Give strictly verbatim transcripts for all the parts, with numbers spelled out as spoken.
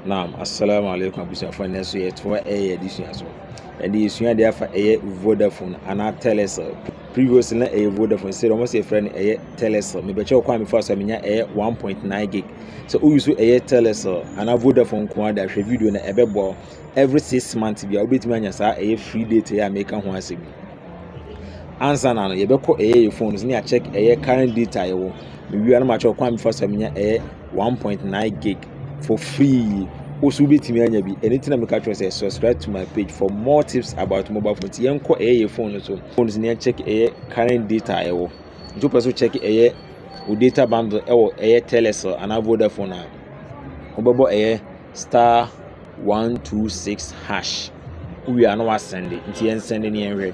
Naam, assalamu alaikum abusuafo na so yɛto ɛyɛ adesua so. Ɛde yɛsua de afa ɛyɛ Vodafone ana Tellecel. Previously na ɛyɛ Vodafone, sɛ ɔmo sɛ friend ɛyɛ Tellecel. Me bɛkyɛ kwa me fa so menya ɛyɛ one point nine gig. So o use ɛyɛ Tellecel ana Vodafone ko ada hwɛ video na ɛbɛbɔ every six months bia obetumi anya saa ɛyɛ free data ya make ho asɛm. Answer na no yɛbɛkɔ ɛyɛ your phone so ne check ɛyɛ current data yɛwɔ. Me wi ana ma kyɛ kwa me fa so menya ɛyɛ one point nine gig for free. Also be me anya bi anything I make sure say subscribe to my page for more tips about mobile phones. Yenko eh your phone so phones near check eh current data eh wo. You also check eh o data bundle eh wo eh Tellecel and Vodafone na. Obebo eh star one two six hash. We are now send it. Nti yen send ni enwe.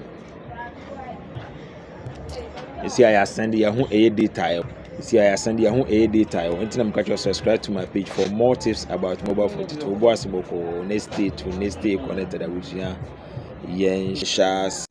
You see I send ya ho eh data eh. See, I send you a data. I want to subscribe to my page for more tips about mobile phone. To boss moko next day to next day connected with you. Yes,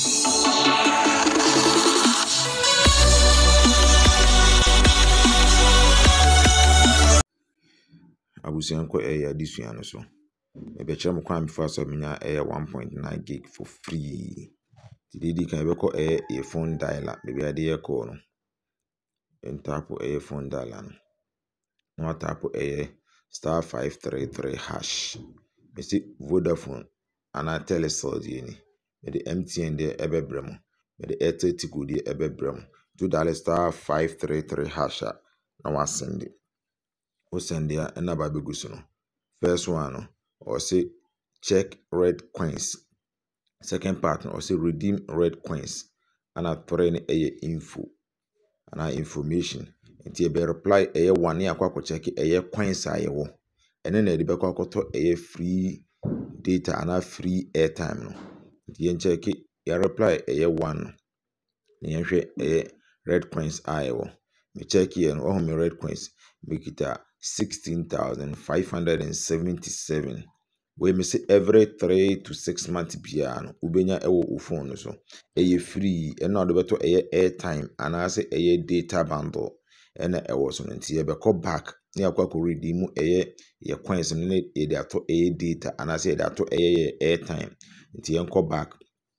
abusianko ɛyɛ adesua no so. Ebekyerɛ mo kwan before so menya ɛyɛ one point nine gig for free. Didi kan ebekɔ ɛyɛ a phone dialer. Baby ade yɛ call no. And tap a phone dialer. Now tap a star five three three hash. Me see Vodafone and I Tellecel yeni. Me the M T N there ebe bremo. Me the Airtime tiku there ebe bremo. Two dollars star five three three hash. Now I send it. O send there and na baby gusuno. First one or say check red coins. Second part or say redeem red coins. And I throw in a info. And our information nti e be reply eye one ya kwa check eye coins ayewo ene na e be kwa koto eye free data and free airtime no nti yen check ya reply eye one na yen hwe eye red coins ayewo me check here no oh me red coins make it sixteen thousand five hundred seventy-seven we me say every three to six months bia no ubenya ewo u phone so eye free e na do beto eye airtime and ase eye data bundle ena ewo so nti e be call back na akwa ko redeem eye ye coins no ne e dey ato eye data and ase e dey ato eye airtime nti yen call back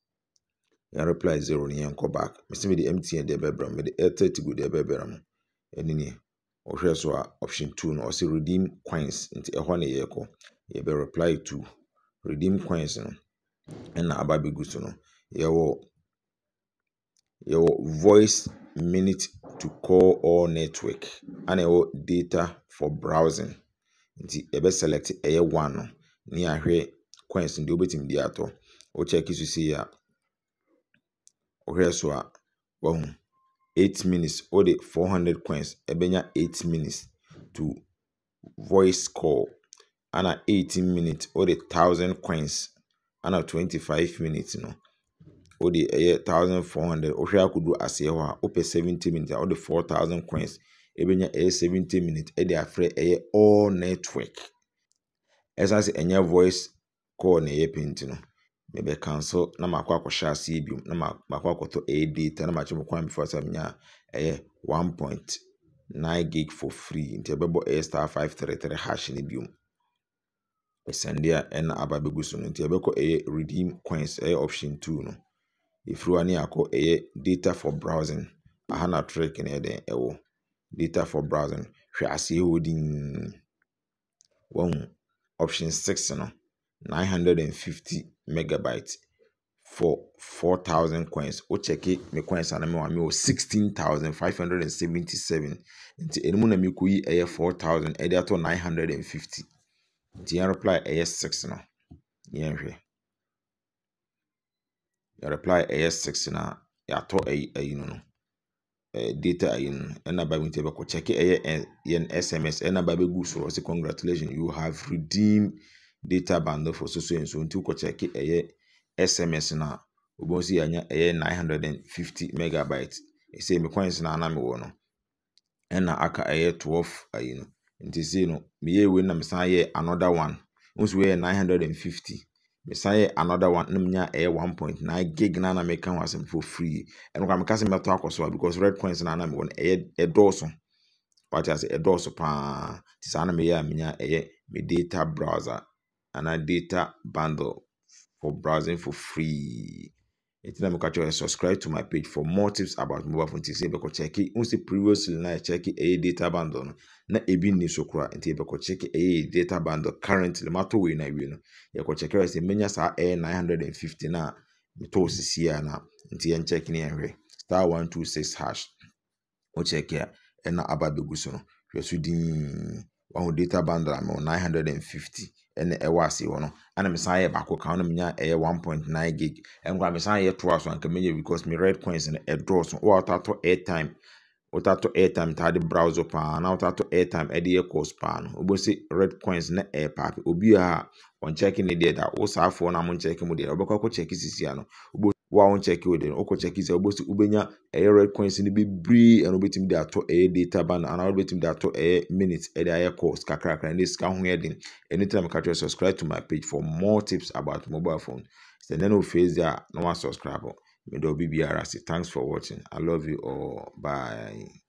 ya reply zero ni yen call back me say me the M T N dey be bram me the Airtime go dey be bram eni ni o hwe so option two no o say redeem coins nti e ho na ye ko you be reply to redeem coins no and na aba begu so no your your voice minute to call all network and your data for browsing nti e be select e one no ni ahwe coins ndi obetim di ato o check you see ya o hwe so a wo eight minutes or the four hundred coins e benya eight minutes to voice call and at eighteen minutes or the thousand coins and at twenty-five minutes no or the one thousand four hundred or I could do as a open seventy minutes or the four thousand coins ebenya a seventy minutes e dey afre e all network as I say enya voice call na ye pint no me be cancel na makwa akosha ase biom na makwa akoto a data na machi mkwan before samnya e one point nine gig for free nti ebebo a star five three three hash ni biom send there and ababegu so nti ebeko e redeem coins e option two no if you ani akọ e data for browsing aha na trick na eden ewo data for browsing hwe ase holding one option six no nine hundred fifty megabytes for four thousand coins o check it me coins ana me wa me o sixteen thousand five hundred seventy-seven nti enimu na me koyi e four thousand e dey ato nine hundred fifty. The reply A S six no. Yeah, you reply A S six na ya to a a you know data a you know and about me to check it a S M S and about go so say congratulations you have redeemed data bundle for so so and so until ko check it a S M S na obo si anya a nine hundred fifty megabytes e say me coins na na me wo no and na aka a twelve a you know nti say no me ye we na me san ye another one once we nine hundred fifty me san ye another one na me nya e one point nine gig na na me kan wasem for free and kwa me ka se me to akoso because red coins na na me won e e doso what I say e doso pa ti san na me ye me nya e me data browser and a data bundle for browsing for free. It's time to subscribe to my page for more tips about mobile phone. Say beko check it. Unse previously na check a data bundle na ebi ni sokra. Nti beko check a data bundle currently mato we na we no. You ko check it say menya sa air nine hundred fifty na me to sisi na. Nti en check ni enwe star one two six hash. O check ya e na aba begu so no. Hwe so din one data bundle am nine hundred fifty. And a was one, and I'm saying back account a one point nine gig. And I'm saying twice one can because me red coins and a draw so what out to airtime. What out to airtime to the browser pan, out to airtime at the cost pan. Obosi red coins na air papi. Obia on checking the data. Also, phone I'm on checking with the Obako check is Siano. Wa on check with the Oko check is Obosi Ubenya a red coins in the big and obitim there to a data ban and I'll bet him that to a minute at the air cost kakrak and this can heading. Anytime I catch you, subscribe to my page for more tips about mobile phone. It's the name face there, no one subscribe. Thanks for watching. I love you all. Bye.